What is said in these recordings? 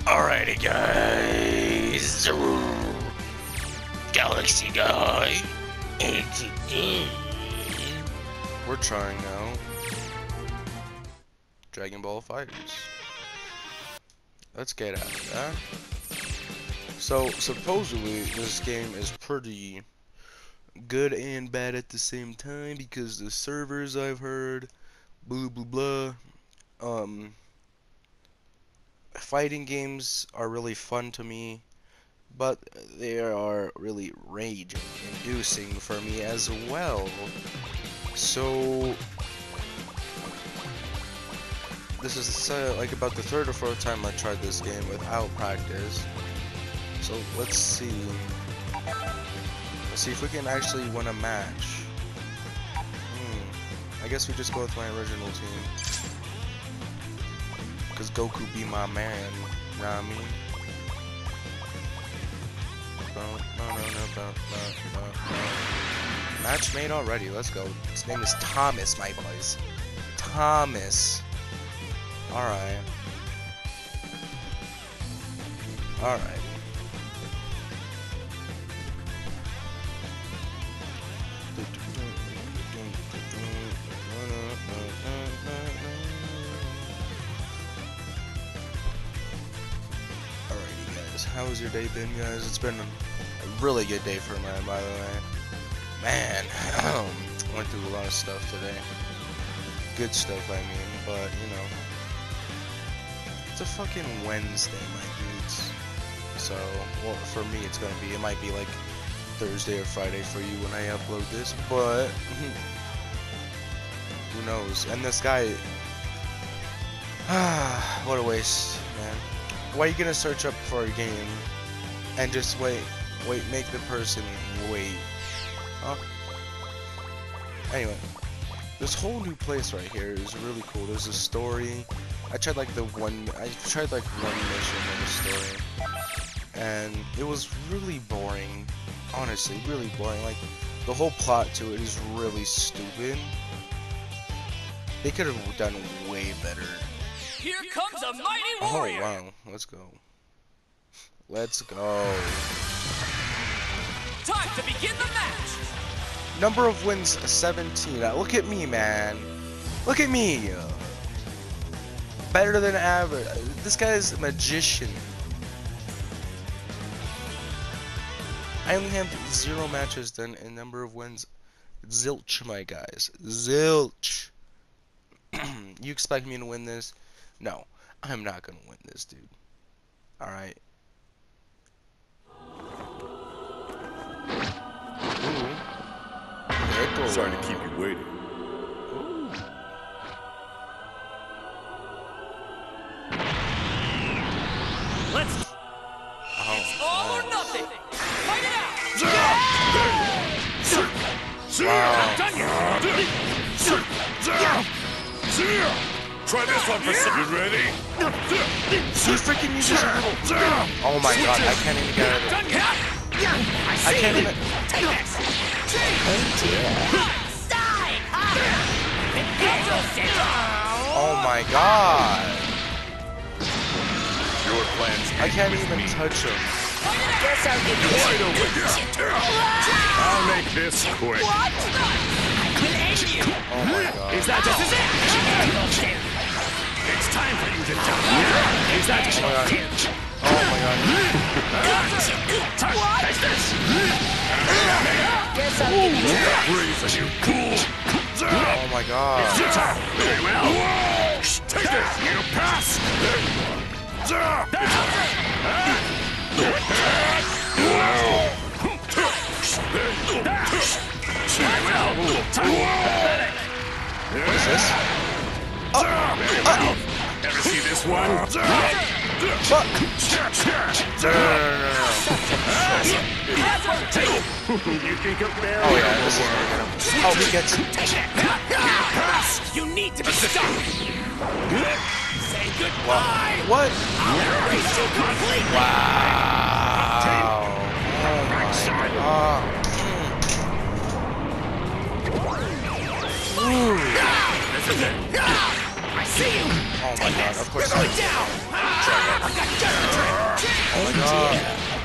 Alrighty, guys. Galaxy Guy. It's a game. We're trying out Dragon Ball FighterZ. Let's get at that. So, supposedly, this game is pretty good and bad at the same time because the servers I've heard, blah blah blah. Fighting games are really fun to me, but they are really rage-inducing for me as well. So this is like about the third or fourth time I tried this game without practice. So let's see. Let's see if we can actually win a match. I guess we just go with my original team. Cause Goku be my man, you know what I mean? Match made already, let's go. His name is Thomas, my boys. Thomas. Alright. Alright. How has your day been, guys? It's been a really good day for mine, by the way. Man, went through a lot of stuff today. Good stuff, I mean, but, you know. It's a fucking Wednesday, my dudes. So, well, for me, it's gonna be, it might be like Thursday or Friday for you when I upload this, but who knows? And this guy, what a waste, man. Why are you gonna search up for a game and just wait, make the person wait? Huh? Anyway, this whole new place right here is really cool. There's a story. I tried like one mission in the story, and it was really boring. Honestly, really boring. Like, the whole plot to it is really stupid. They could have done way better. Here comes a mighty warrior! Oh wow, let's go. Let's go. Time to begin the match! Number of wins, 17. Look at me, man. Look at me. Better than average. This guy is a magician. I only have 0 matches done and number of wins. Zilch, my guys. Zilch. You expect me to win this? No, I'm not gonna win this, dude. Alright. Sorry to keep you waiting. Let's... It's all or nothing! Fight it out! Wow. Done yet! Try this one for some. You ready? He freaking uses a little... Oh my god, I can't even get out of it. Done yet? I can't even... Take this! Oh my god. Your plans. I can't even touch him. Guess I'll give you Wide open. I'll make this quick. I will end you. Oh my god. Is that just it? It's time for you to die. Is that just Oh my god. Oh my god. Take this! Guess I'll give you Freeze you fool. Oh my god. It's your turn! Very well! Take this. You pass. What is this? Ever see this one? Fuck! No. You think a bear? Oh yeah, this is oh, he gets it. You need to be stopped! Say goodbye! What? I'll erase you completely! Wow. Oh my god. This is it! I see you! Oh my god, of course. You're going down! I got my god.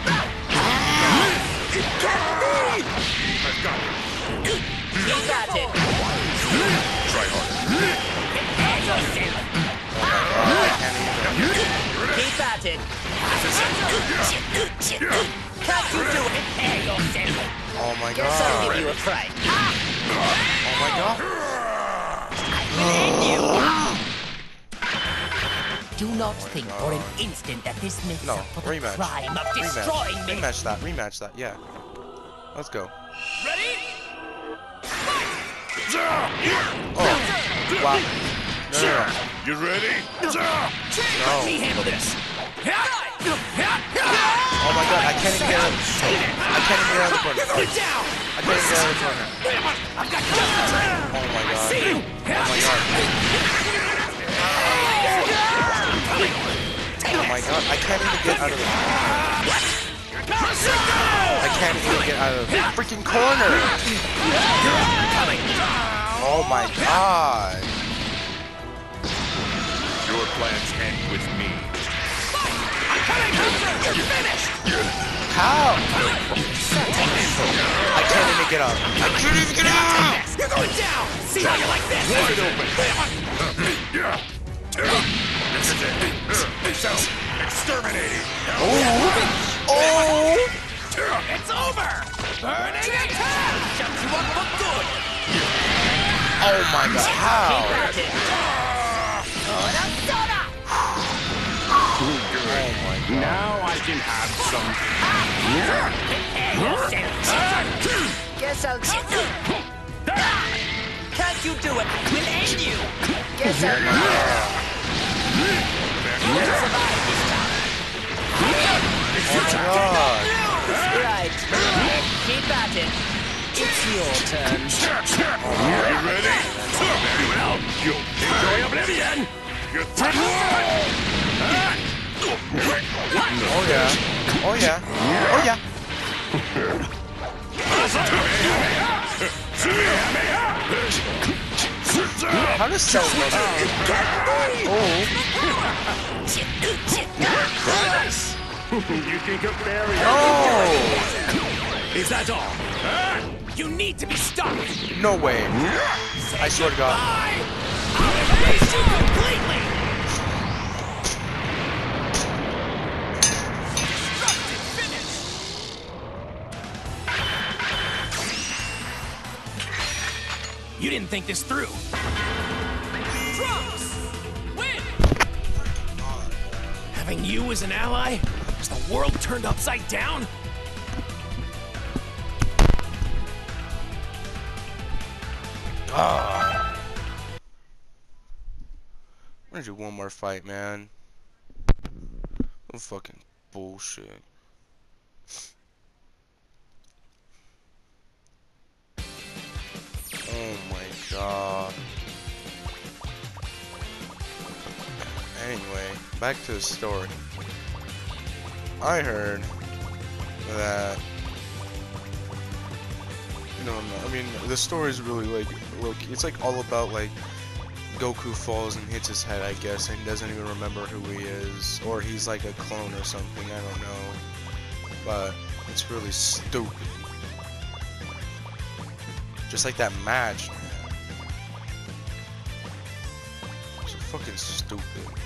I've got it. You got it. Try harder. Prepare yourself. Oh my god, I can't even. Keep at it. Can't you do it? Prepare yourself. Oh my Guess I'll give god. you a fright. Oh my god. Do not think for an instant that this makes No, up for the rematch. crime of destroying me. Rematch that, rematch that, yeah. Let's go. Ready? Oh, wow. No, no, no. You ready? Let me No. handle this. Oh my god, I can't even get out. I can't even get out of the corner. You're going down. I can't even get out of the corner. I've got just Oh my god. see you. Oh my god. Oh my god, I can't even get out of the corner. I can't even get out of the freaking corner. Oh my god. Your plans end with me. You're finished. How? I can't even get up. I can't even get out. You're going down. See how you like this? Wide open. This is it. So, exterminating. Oh. It's over. Burning attack. Shut you up for good. Oh my god. How? Oh my god. Now I can have some. Guess I'll get you. Can't you do it? We'll end you. Guess I'll survive this time. Oh my god. Right. Keep at it. It's your turn. You ready? Very well. You'll enjoy oblivion. You're Oh yeah. Oh yeah. Oh yeah. How does Cell know that? Oh. You think of Barry? Oh. Is that all? You need to be stopped. No way. I swear to God. I'll erase you completely. Destructive finish. You didn't think this through. Trunks, win. Having you as an ally? Is the world turned upside down? I'm gonna do one more fight, man. No fucking bullshit. Oh my god. Anyway, back to the story. I heard that, you know, I mean, the story is really like, look, it's like all about like Goku falls and hits his head, I guess, and doesn't even remember who he is, or he's like a clone or something, I don't know, but it's really stupid. Just like that match, man. It's so fucking stupid.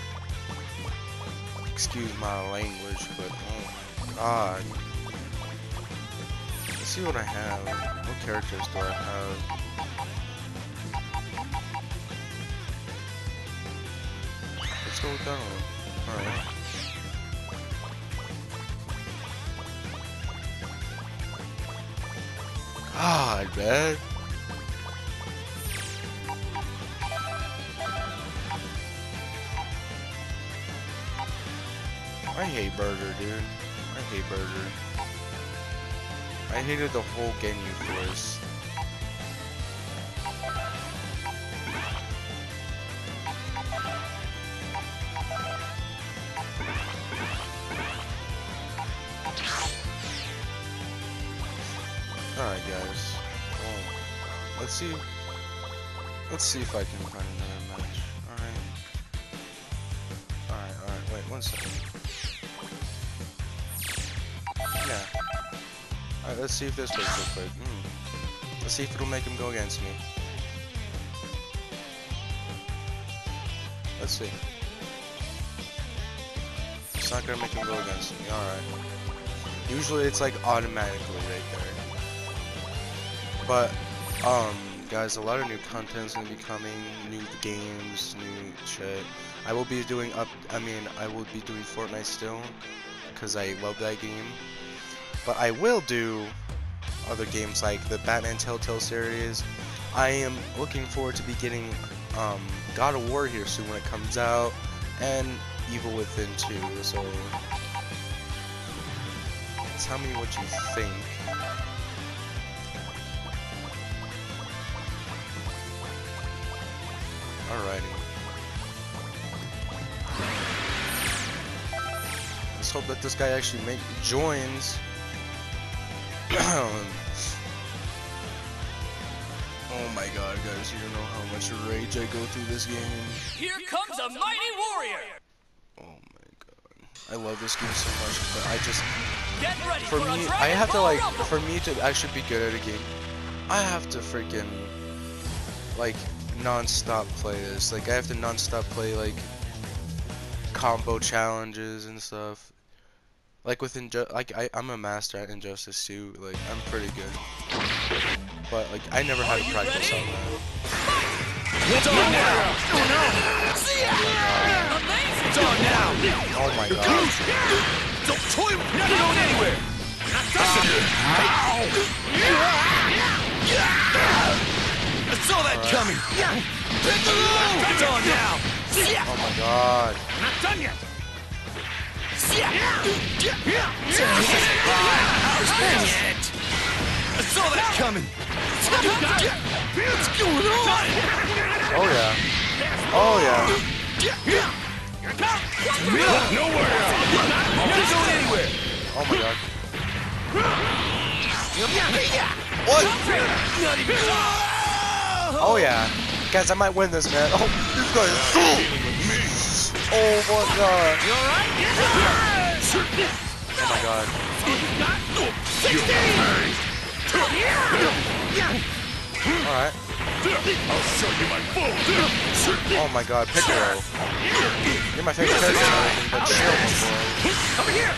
Excuse my language, but oh my god. Let's see what I have. What characters do I have? Let's go with that one. Alright. God, man. I hate Burger, dude. I hate Burger. I hated the whole Ginyu Force. Alright, guys. Oh, let's see. Let's see if I can find another match. Alright. Alright, alright. Wait, one second. Alright, let's see if this works real quick. Let's see if it'll make him go against me. Let's see. It's not gonna make him go against me, alright. Usually it's like automatically right there. But, guys, a lot of new content's gonna be coming, new games, new shit. I will be doing I will be doing Fortnite still, because I love that game. But I will do other games like the Batman Telltale series. I am looking forward to be getting God of War here soon when it comes out, and Evil Within 2, so tell me what you think. Alrighty. Let's hope that this guy actually joins. Oh my god, guys, you don't know how much rage I go through this game. Here comes a mighty warrior! Oh my god. I love this game so much, but I just... Get ready For a me, Dragon I have to Ball like, Rumble. for me to actually be good at a game, I have to freaking, like, non-stop play this. Like, I have to non-stop play, like, combo challenges and stuff. Like with I'm a master at Injustice 2. Like, I'm pretty good. But like, I never had to practice on that. It's on now! It's on now! Oh my god. Don't toy with me! Not going anywhere! I saw that coming! It's on now! Oh my god. Not done yet! I saw that coming! What's going on? Oh yeah. Oh yeah. Nowhere! Not going anywhere! Oh my god. What? Not even... Oh yeah. Guys, I might win this, man. Oh, this guy is... Oh my god. You alright? Oh my god. Alright. I'll show you my full... Oh my god, Piccolo. You're my favorite character, but chill, my boy. Over here!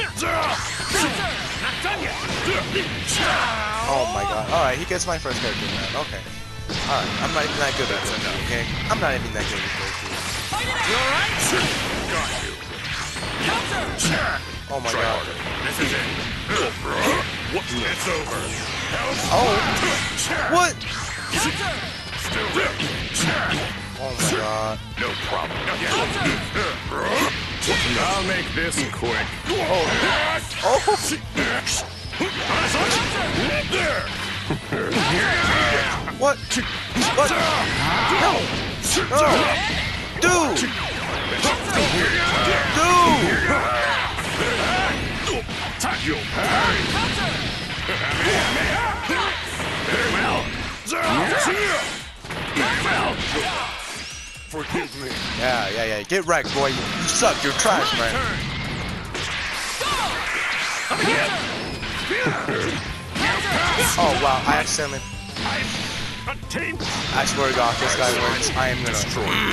Not done yet! Oh my god. Alright, he gets my first character, man. Okay. Alright, I'm not even that good at this, okay? I'm not even that good at this. You alright? Got you. Oh my god. This is it. It's over. Oh! What? Still there. Oh my god. No problem. I'll make this quick. Oh! There. What? What? No! No! Dude! Dude! You'll pay. Forgive me. Yeah. Get wrecked, boy. You suck. You're trash, man. Oh, wow. I accidentally... A team. I swear to God, if this guy wins, I am gonna...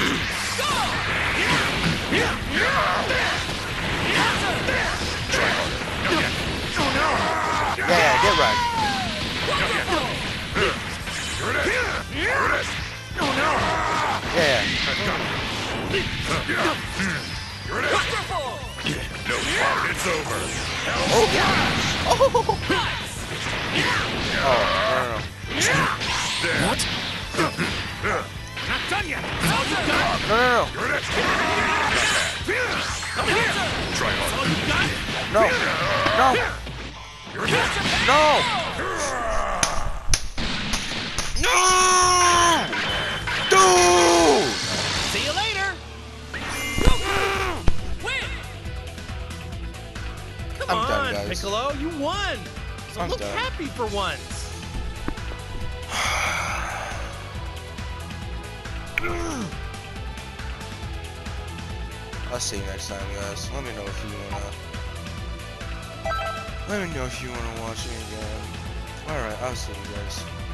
Yeah, get wrecked. Yeah. No problem. It's over. Oh, no. What? Not done yet. No. Try on. No. Dude! See you later. Win! Come I'm on, done, guys. Piccolo, you won. So I'm look done. happy for once. I'll see you next time, guys. Let me know if you wanna Let me know if you want to watch me again. Alright, I'll see you guys.